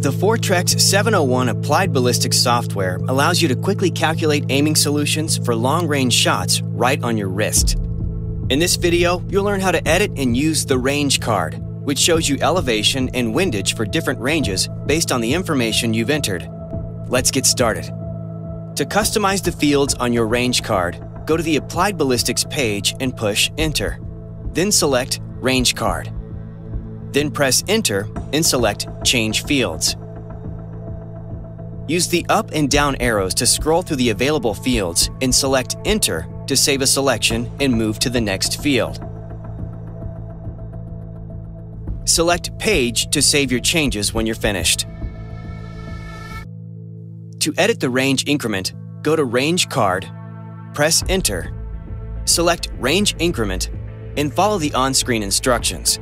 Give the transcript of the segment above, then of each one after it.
The Foretrex 701 Applied Ballistics software allows you to quickly calculate aiming solutions for long-range shots right on your wrist. In this video, you'll learn how to edit and use the range card, which shows you elevation and windage for different ranges based on the information you've entered. Let's get started. To customize the fields on your range card, go to the Applied Ballistics page and push Enter. Then select Range Card. Then press Enter and select Change Fields. Use the up and down arrows to scroll through the available fields and select Enter to save a selection and move to the next field. Select Page to save your changes when you're finished. To edit the range increment, go to Range Card, press Enter, select Range Increment, and follow the on-screen instructions.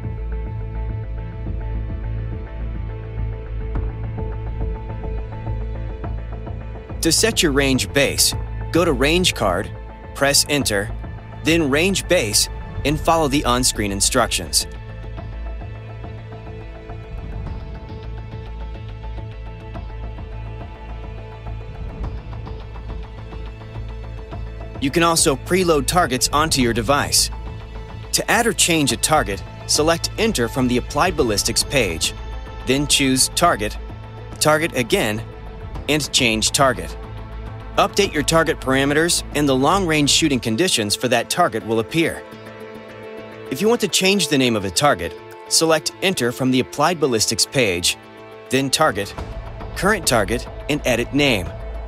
To set your range base, go to Range Card, press Enter, then Range Base, and follow the on-screen instructions. You can also preload targets onto your device. To add or change a target, select Enter from the Applied Ballistics page, then choose Target, Target again, and change target. Update your target parameters and the long-range shooting conditions for that target will appear. If you want to change the name of a target, select Enter from the Applied Ballistics page, then Target, Current Target, and Edit Name.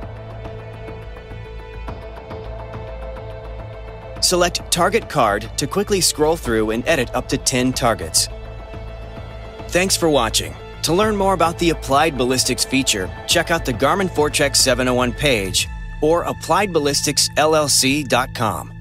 Select Target Card to quickly scroll through and edit up to 10 targets. Thanks for watching. To learn more about the Applied Ballistics feature, check out the Garmin Foretrex 701 page or appliedballisticsllc.com.